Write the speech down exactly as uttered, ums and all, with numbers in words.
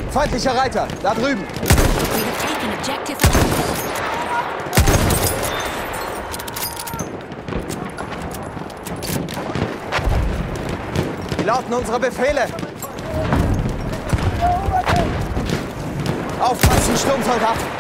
Feindlicher Reiter, da drüben. Wie lauten unsere Befehle? Aufpassen, Sturmsoldat!